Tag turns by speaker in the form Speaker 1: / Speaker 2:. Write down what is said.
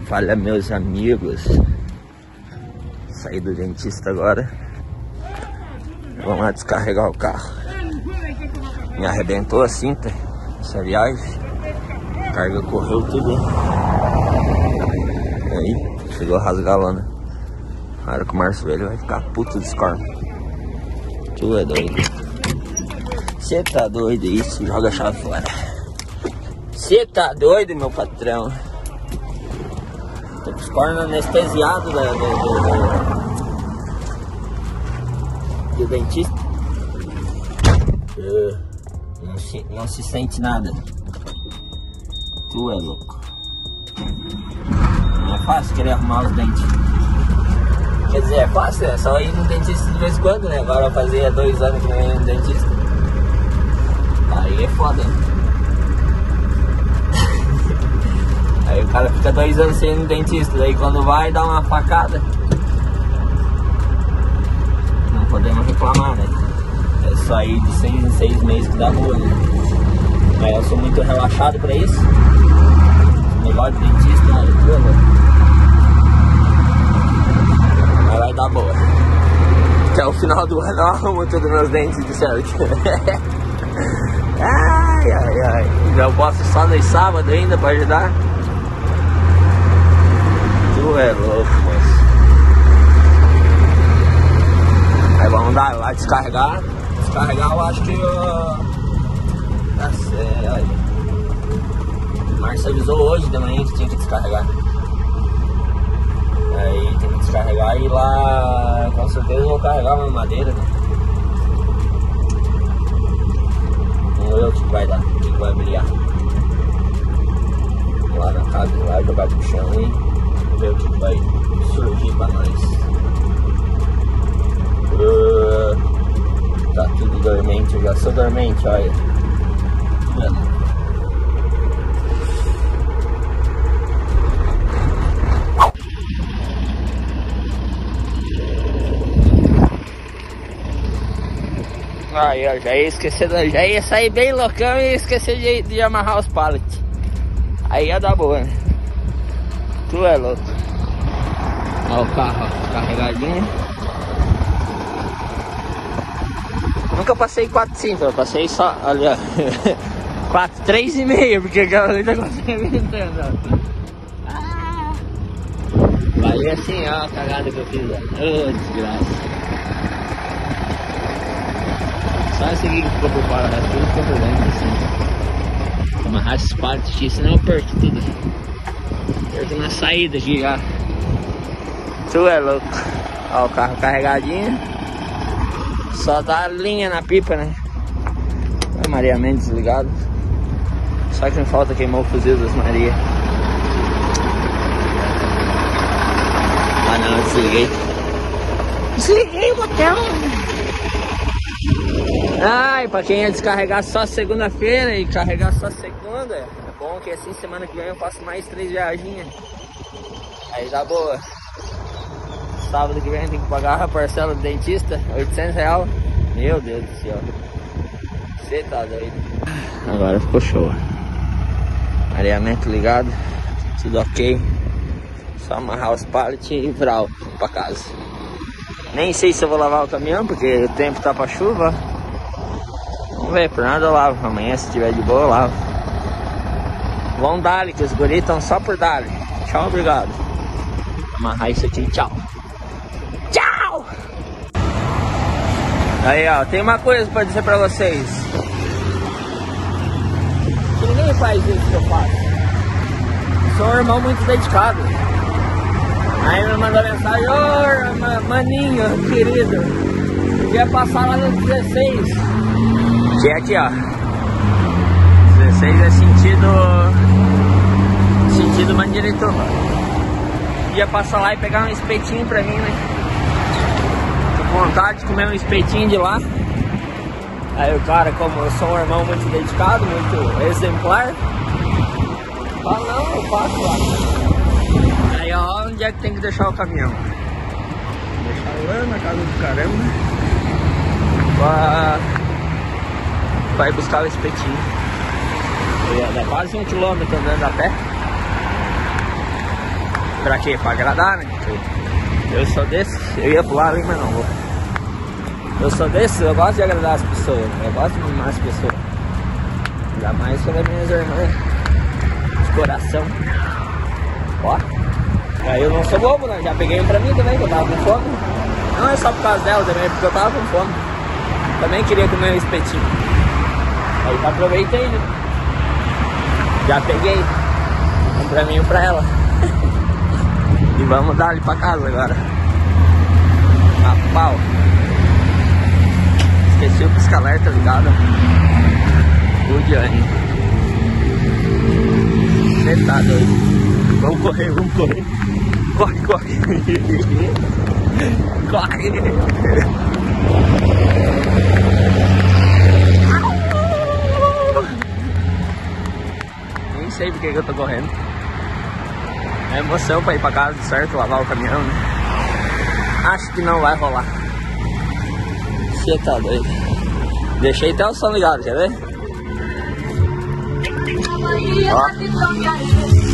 Speaker 1: Fala, meus amigos. Saí do dentista agora. Vamos lá descarregar o carro. Me arrebentou a cinta essa viagem. A carga correu tudo. Aí, chegou a rasgar a lona. Na hora que o Márcio velho vai ficar puto dos cornos. Tu é doido. Você tá doido isso? Joga a chave fora. Você tá doido, meu patrão? Tô com os cornos anestesiados do dentista. Não se sente nada. Tu é louco. Não é fácil querer arrumar os dentes. Quer dizer, é fácil, é só ir no dentista de vez em quando, né? Agora eu fazia 2 anos que não ia no dentista. Aí é foda. Aí o cara fica 2 anos sem ir no dentista, daí quando vai dá uma facada. Não podemos reclamar, né? É só ir de 6 em 6 meses que dá boa, né? Mas eu sou muito relaxado pra isso. Negócio de dentista, né? Mas vai dar boa. Até o final do ano eu arrumo todos os meus dentes de certo. Ai, ai, ai. Já posso só no sábado ainda pra ajudar. Tu é louco, moço. Aí vamos dar lá descarregar. Descarregar eu acho que tá certo. O Márcio avisou hoje de manhã que tinha que descarregar. Aí tem que descarregar e lá com certeza eu vou carregar uma madeira, né? Vamos ver o que vai dar, o que vai brilhar. Lá na casa, lá jogar pro chão e vamos ver o que vai surgir pra nós. Tá tudo dormente, eu já sou dormente, olha. Aí, ó, já ia esquecer, já ia sair bem loucão e ia esquecer de amarrar os pallets. Aí ia dar boa, né? Tu é louco. Ó o carro, ó, carregadinho. Nunca passei 4,5, eu passei só, olha, 3,5, porque aquela ali tá conseguindo. Aí assim, ó a cagada que eu fiz, ó. Ô, desgraça. Só esse aqui que ficou por fora, tudo ficou por dentro, assim. Amarrar esses pallets aqui, senão eu perco tudo. Perco na saída aqui já. Tu é louco. Ó o carro carregadinho. Só dá linha na pipa, né? Ó, Maria Mendes desligado. Só que não falta queimou o fuzil das Maria. Ah não, desliguei. Desliguei o botão. Ai, pra quem ia descarregar só segunda-feira e carregar só segunda, é bom que assim semana que vem eu faço mais 3 viagens. Aí dá boa. Sábado que vem tem que pagar a parcela do dentista, R$800. Meu Deus do céu. Você tá doido. Agora ficou show. Areamento ligado, tudo ok. Só amarrar os pallets e vral pra casa. Nem sei se eu vou lavar o caminhão, porque o tempo tá pra chuva. Vamos ver, por nada eu lavo. Amanhã se tiver de boa eu lavo. Vão dar-lhe, que os guris estão só por dar-lhe. Tchau, obrigado. Amarrar isso aqui, tchau. Tchau! Aí, ó, tem uma coisa pra dizer pra vocês. Que ninguém faz isso que eu faço. Sou um irmão muito dedicado. Aí me mandou mensagem: ô, maninho, querido, quer passar lá no 16. Que é aqui, ó. 16 é sentido Mandirituba. Ia passar lá e pegar um espetinho pra mim, né? Tô com vontade de comer um espetinho de lá. Aí o cara, como eu sou um irmão muito dedicado, muito exemplar, fala: não, eu passo lá. Aí ó, onde é que tem que deixar o caminhão? Deixar lá na casa do caramba. Vai buscar o espetinho. Dá quase 1 quilômetro andando a pé. Pra quê? Pra agradar, né? Eu sou desse, eu ia pular ali, mas não vou. Eu sou desse, eu gosto de agradar as pessoas, eu gosto de mimar as pessoas. Ainda mais sobre as minhas irmãs de coração. Ó. Aí eu não sou bobo, né? Já peguei um pra mim também, que eu tava com fome. Não é só por causa dela também, é porque eu tava com fome. Também queria comer um espetinho. Aí eu aproveitei, né? Já peguei um pra mim e um pra ela. E vamos dar ali pra casa agora. A pau. Esqueci o pisca-alerta ligado. O Gianni. Você tá doido. Vamos correr, vamos correr. Corre, corre. Corre. Nem sei porque que eu tô correndo. É emoção pra ir pra casa, certo? Lavar o caminhão, né? Acho que não vai rolar. Você tá doido. Deixei até o som ligado, quer ver? Ó.